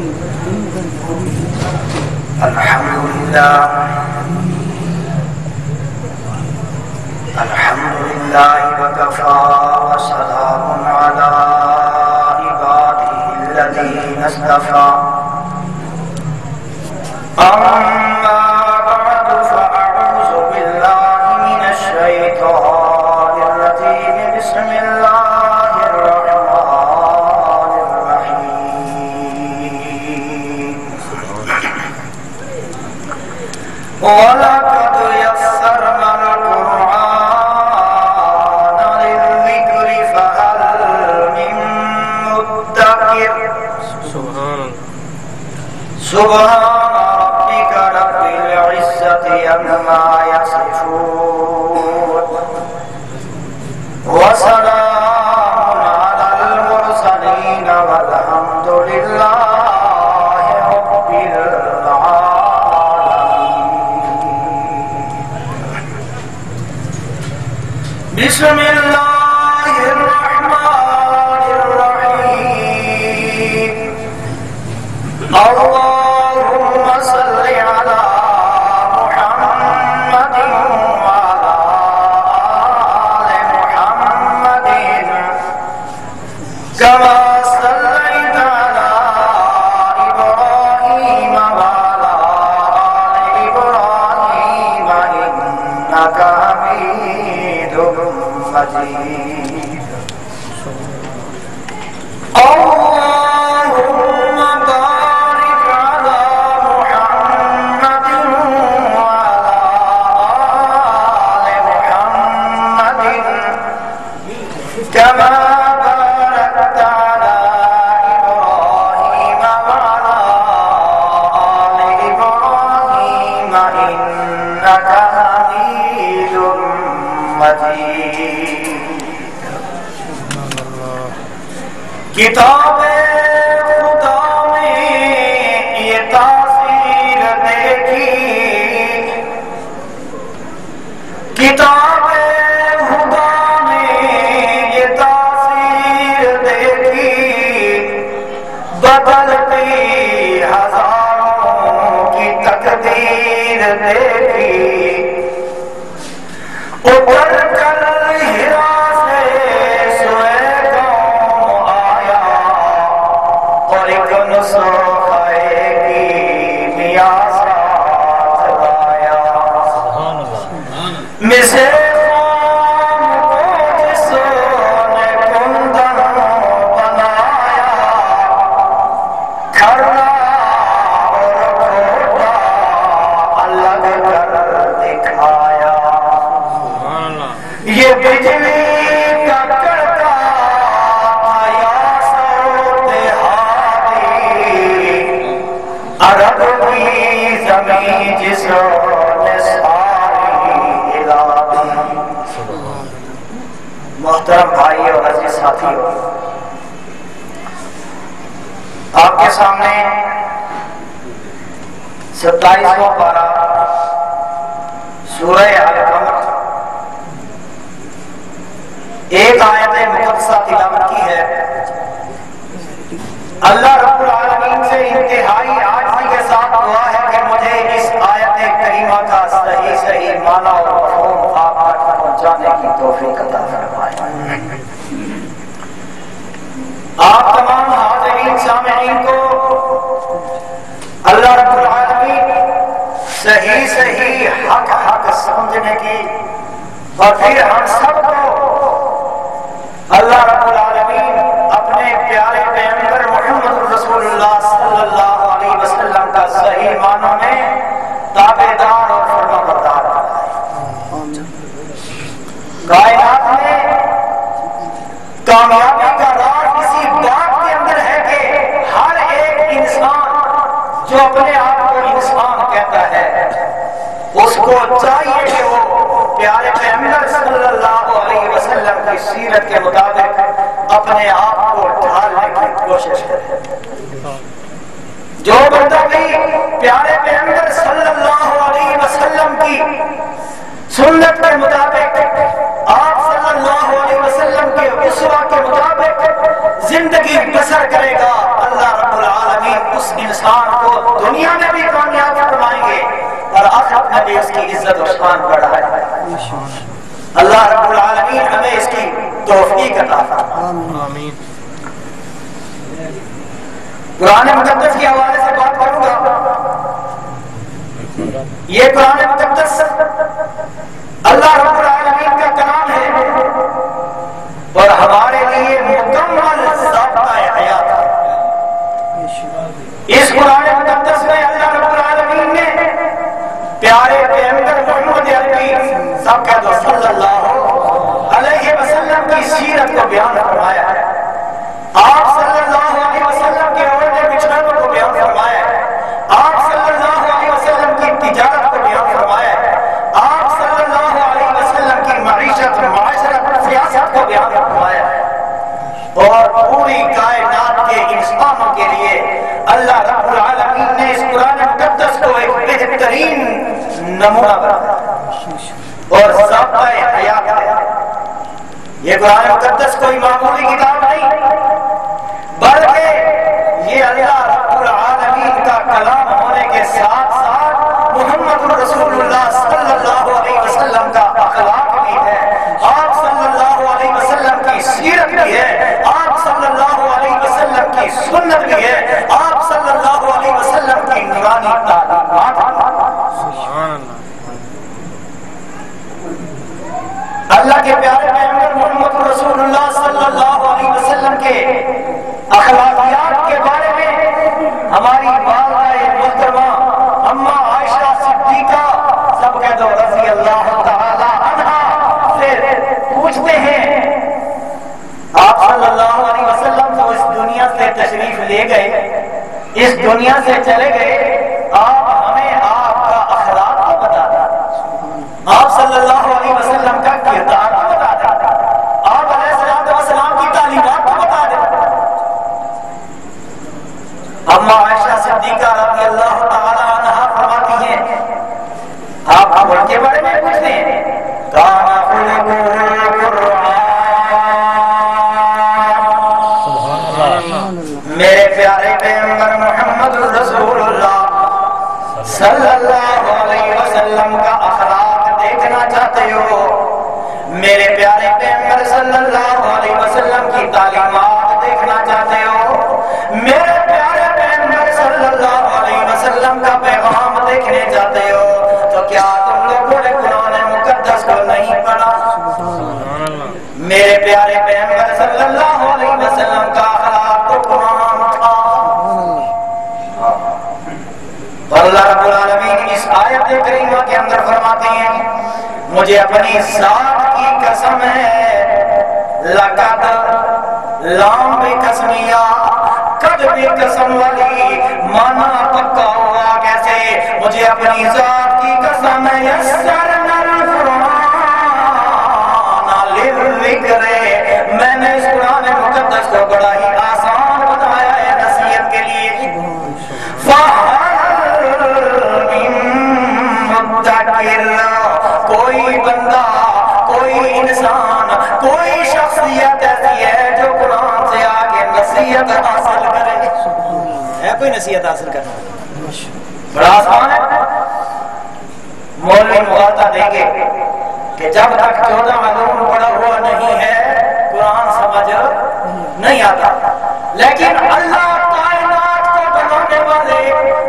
الحمد لله الحمد لله وكفى وسلام على عباده الذين اصطفى أما بعد فأعوذ بالله من الشيطان الرجيم بسم الله الرحمن الرحيم ولقد يسرنا القرآن للذكر فهل من مدكر سبحان ربك رب العزة عما يصفون وسلام على المرسلين والحمد لله رب العالمين. بسم الله الرحمن الرحيم. اللهم صل على محمد وعلى آل محمد كما صليت على إبراهيم وعلى آل إبراهيم إنك حميد مجيد. اللهم بارك على محمد وعلى آل محمد كما باركت على إبراهيم وعلى آل إبراهيم إنك حميد مجيد. کتاب خدا میں یہ تاثیر دیکھی، کتاب خدا میں یہ تاثیر دیکھی، بدلتی ہزاروں کی تقدیر دیکھی. اتر کر ہرا سے سوئے گاؤں آیا اور ایک نسخے کی میاں ساتھ لایا. مزے خام کو جس نے کندن بنایا، کھرا اور کھوٹا الگ کر دکھایا. یہ بجلی کا کڑکا آیا سوتہاری، عرب کی زمین جس نے ساری ہلا دی. محترم بھائی اور عزیز ساتھیو، آپ کے سامنے 27واں پارہ سورہ القمر ایک آیت مقدسہ تلاوت کی ہے. اللہ رب العالمین سے انتہائی عاجزی کے ساتھ دعا ہے کہ مجھے اس آیت کریمہ کا صحیح معنی اور مفہوم آپ تک پہنچانے کی توفیق عطا فرمائے. آپ تمام حاضرین سامعین کو اللہ رب العالمین صحیح حق سمجھنے کی اور پھر ہم سب کو اللہ رب العالمین اپنے پیارے پیغمبر محمد رسول اللہ صلی اللہ علیہ وسلم کا صحیح معنوں میں تابعدار اور فرمانبردار بنائے. کائنات میں کامیابی کا راز اسی بات کے اندر ہے کہ ہر ایک انسان جو اپنے آپ کو انسان کہتا ہے اس کو چاہیے کہ وہ پیارے پیغمبر صلی اللہ علیہ وسلم کی سیرت کے مطابق اپنے آپ کو ڈھالنے کی کوشش کرے. جو بندہ بھی پیارے پیغمبر صلی اللہ علیہ وسلم کی سنت کے مطابق، آپ صلی اللہ علیہ وسلم کے اسوہ کے مطابق زندگی بسر کرے گا، اللہ رب العالمین العالمین اس انسان کو دنیا میں بھی کامیاب فرمائیں گے اور آخرت میں بھی اس کی عزت و شان بڑھائے. اللہ رب العالمین ہمیں اس کی توفیق عطا فرمائے. آمین. قرآن مقدس کے حوالے سے بات کروں گا. یہ قرآن مقدس اللہ رب العالمین کا کلام ہے اور ہمارے لیے مکمل ضابطہ حیات ہے. اس قرآن مقدس میں اللہ رب العالمین نے پیارے پیغمبر محمد عربی سب کہہ دو صلی اللہ علیہ وسلم کی سیرت کو بیان فرمایا ہے. آپ صلی اللہ علیہ وسلم کے اڑنے بچھڑنے کو بیان فرمایا ہے. آپ صلی اللہ علیہ وسلم کی تجارت کو بیان فرمایا ہے. آپ صلی اللہ علیہ وسلم کی معیشت معاشرت سیاست کو بیان فرمایا ہے. اور پوری کائنات کے انسانوں کے لیے اللہ رب العالمین نے اس قرآن مقدس کو ایک بہترین نمونہ بنایا اور ضابطہ حیات ہے. یہ قرآن مقدس کوئی معمولی کتاب نہیں بلکہ یہ اللہ رب العالمین کا کلام ہونے کے ساتھ ساتھ محمد رسول اللہ صلی اللہ علیہ وسلم کا اخلاق بھی ہے. آپ صلی اللہ علیہ وسلم کی سیرت بھی ہے. آپ صلی اللہ علیہ وسلم کی سنت بھی ہے. آپ صلی اللہ علیہ وسلم کی نورانی تعلیمات. اللہ کے پیارے پیغمبر محمد رسول اللہ صلی اللہ علیہ وسلم کے اخلاقیات کے بارے میں ہماری والدہ محترمہ اما عائشہ صدیقہ سب کہہ دو رضی اللہ تعالی عنہا سے پوچھتے ہیں آپ صلی اللہ علیہ وسلم تو اس دنیا سے تشریف لے گئے, اس دنیا سے چلے گئے, آپ ہمیں آپ کا اخلاق کو بتا دیں, آپ صلی اللہ علیہ وسلم کا کردار کو بتا دیں, آپ علیہ الصلوۃ والسلام کی تعلیمات کو بتا دیں. اما عائشہ صدیقہ رضی اللہ تعالی عنہا فرماتی ہیں آپ ان کے بارے میں پوچھتے ہیں کانا خلق القرآن. میرے پیارے پیغمبر محمد رسول اللہ صلی اللہ علیہ وسلم کا اخلاق دیکھنا چاہتے ہو, میرے پیارے پیغمبر صلی اللہ علیہ وسلم کی تعلیمات دیکھنا چاہتے ہو, میرے پیارے پیغمبر صلی اللہ علیہ وسلم کا پیغام دیکھنے چاہتے ہو, تو کیا تم لوگوں نے قرآن مقدس کو نہیں پڑھا؟ میرے پیارے پیغمبر صلی اللہ علیہ وسلم کا اخلاق تو قرآن تھا. اور اللہ رب العالمین اس آیت کریمہ کے اندر فرماتے ہیں مجھے اپنی ذات کی قسم ہے, لقد لام بھی قسمیہ قد بھی قسم والی مانا پکا ہوا کیسے, مجھے اپنی ذات کی قسم ہے یسرنا القرآن للذکر, میں نے اس قرآن مقدس کو بڑا ہی آسان بنایا ہے نصیحت کے لیے. کوئی بندہ, کوئی انسان, کوئی شخصیت ایسی ہے جو قرآن سے آگے نصیحت حاصل کرے؟ ہے کوئی نصیحت حاصل کرنا؟ بڑا آسان ہے. مولوی مغالطہ دیں گے کہ جب تک 14 علوم پڑھا ہوا نہیں ہے قرآن سمجھ نہیں آتا, لیکن اللہ کائنات کو بنانے والے